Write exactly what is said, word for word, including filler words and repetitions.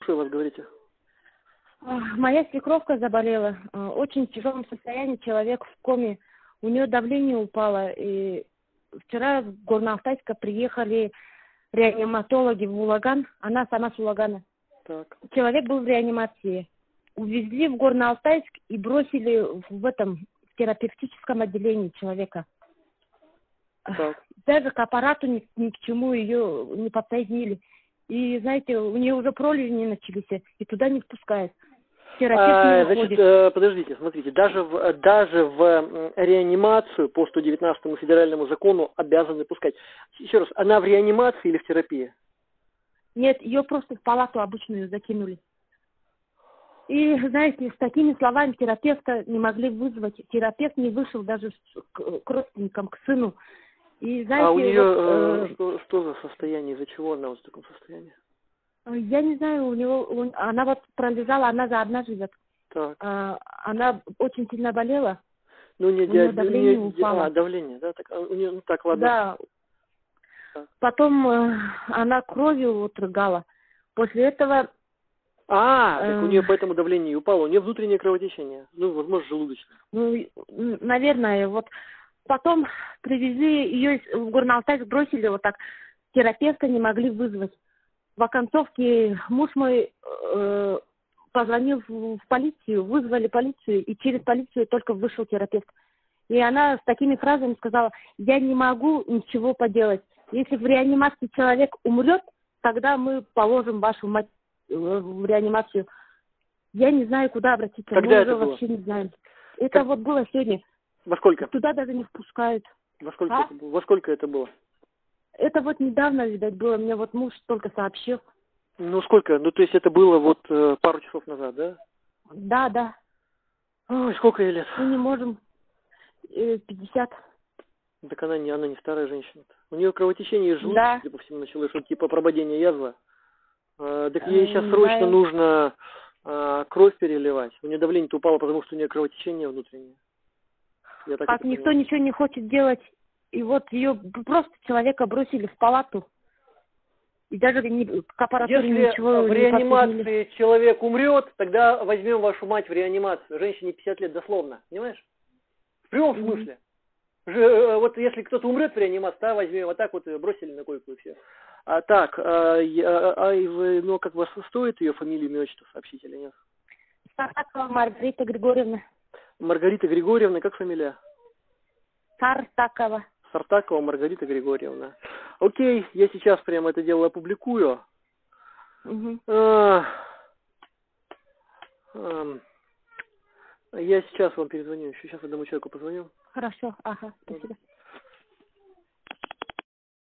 слушаю вас, говорите. Моя свекровка заболела. Очень в тяжелом состоянии, человек в коме. У нее давление упало. И вчера в Горно-Алтайск приехали реаниматологи в Улаган. Она сама с Улагана. Так. Человек был в реанимации. Увезли в Горно-Алтайск и бросили в этом в терапевтическом отделении человека. Так. Даже к аппарату ни, ни к чему ее не подсоединили. И, знаете, у нее уже пролежни начались, и туда не впускают. Терапевт А, не значит, выходит. э, подождите, смотрите, даже в, даже в м, реанимацию по сто девятнадцатому федеральному закону обязаны пускать. Еще раз, она в реанимации или в терапии? Нет, ее просто в палату обычную закинули. И, знаете, с такими словами терапевта не могли вызвать. Терапевт не вышел даже к, к родственникам, к сыну. И, знаете, А у нее вот, э, э, что, что за состояние, из-за чего она вот в таком состоянии? я не знаю, у него, у- она вот пролежала, она за одна живет. Так. А, она очень сильно болела, Ну, не, у нее диаб... давление не ди- упало. а, давление, да? Так, а у нее, ну так, ладно. Да, Так. потом э, она кровью вот рыгала. После этого... А, так у э, нее поэтому давление и упало. У нее внутреннее кровотечение. Ну, возможно, желудочное. ну, н- наверное, вот потом привезли ее в Горно-Алтайск, бросили вот так. Терапевта не могли вызвать. В оконцовке муж мой э, позвонил в, в полицию, вызвали полицию, и через полицию только вышел терапевт. И она с такими фразами сказала: я не могу ничего поделать. Если в реанимации человек умрет, тогда мы положим вашу мать э, в реанимацию. Я не знаю, куда обратиться. Когда Мы это уже было? вообще не знаем. Это Как- вот было сегодня. Во сколько? Туда даже не впускают. Во сколько А? это было? Во сколько это было? Это вот недавно, видать, было. Мне вот муж только сообщил. Ну, сколько? Ну, то есть это было вот э, пару часов назад, да? Да, да. Ой, сколько ей лет? Мы не можем. Э, пятьдесят. Так она не, она не старая женщина. У нее кровотечение из желудка, Да. судя по всему, началось, что типа прободение язвы. Э, так Э, ей сейчас не срочно знаю. нужно э, кровь переливать. У нее давление-то упало, потому что у нее кровотечение внутреннее. Я так Как это никто понимаю. ничего не хочет делать. И вот ее просто человека бросили в палату. И даже не, к аппаратуре Если ничего в не подсоединили. реанимации человек умрет, тогда возьмем вашу мать в реанимацию. Женщине пятьдесят лет дословно, понимаешь? В прямом Мгм. смысле. Же, э, вот если кто-то умрет в реанимации, да, возьмем, вот так вот ее бросили на койку и все. А так, а, я- а и вы, ну как вас стоит ее фамилию, имя, отчество сообщить или нет? Сартакова Маргарита Григорьевна. Маргарита Григорьевна, как фамилия? Сартакова. Сартакова Маргарита Григорьевна. Окей, я сейчас прямо это дело опубликую. Мгм. А, ам, я сейчас вам перезвоню еще. Сейчас одному человеку позвоню. Хорошо, ага, спасибо.